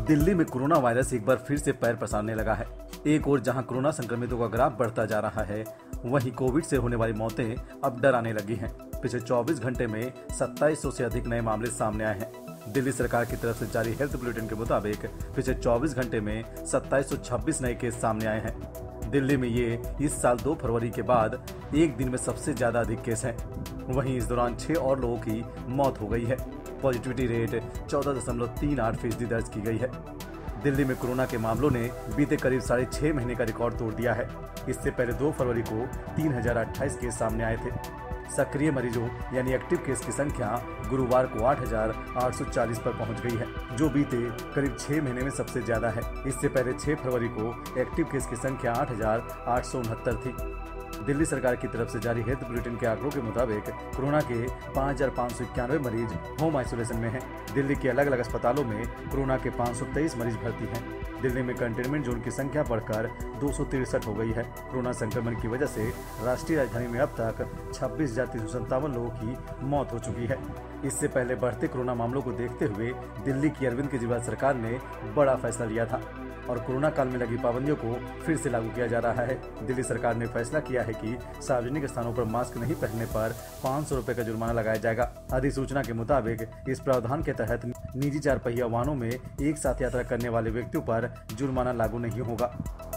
दिल्ली में corona virus एक बार फिर से पैर पसारने लगा है। एक ओर जहां कोरोना संक्रमितों का ग्राफ बढ़ता जा रहा है, वहीं कोविड से होने वाली मौतें अब डराने लगी हैं। पिछले 24 घंटे में 2700 से अधिक नए मामले सामने आए हैं। दिल्ली सरकार की तरफ से जारी हेल्थ बुलेटिन के मुताबिक पिछले 24 घंटे में 2726 नए केस सामने आए हैं। दिल्ली में ये इस साल 2 फरवरी के बाद एक दिन में सबसे ज्यादा अधिक केस हैं। वहीं इस दौरान 6 और लोगों की मौत हो गई है। पॉजिटिविटी रेट 14.38% दर्ज की गई है। दिल्ली में कोरोना के मामलों ने बीते करीब 6.5 महीने का रिकॉर्ड तोड़ दिया है। इससे पहले 2 फरवरी को 3028 केस सामने आए थे। सक्रिय मरीजों यानी एक्टिव केस की संख्या गुरुवार को 8840 पर पहुंच गई है, जो बीते करीब 6 महीने में सबसे ज्यादा है। इससे पहले 6 फरवरी को एक्टिव केस की संख्या 8869 थी। दिल्ली सरकार की तरफ से जारी हेल्थ बुलेटिन के आंकड़ों के मुताबिक कोरोना के 5591 मरीज होम आइसोलेशन में हैं। दिल्ली के अलग अलग अस्पतालों में कोरोना के 523 मरीज भर्ती हैं। दिल्ली में कंटेनमेंट जोन की संख्या बढ़कर 263 हो गई है। कोरोना संक्रमण की वजह से राष्ट्रीय राजधानी में अब तक 26,357 लोगों की मौत हो चुकी है। इससे पहले बढ़ते कोरोना मामलों को देखते हुए दिल्ली की अरविंद केजरीवाल सरकार ने बड़ा फैसला लिया था और कोरोना काल में लगी पाबंदियों को फिर से लागू किया जा रहा है। दिल्ली सरकार ने फैसला किया है कि सार्वजनिक स्थानों पर मास्क नहीं पहनने पर 500 रुपए का जुर्माना लगाया जाएगा। अधिसूचना के मुताबिक इस प्रावधान के तहत निजी 4 पहिया वाहनों में एक साथ यात्रा करने वाले व्यक्तियों पर जुर्माना लागू नहीं होगा।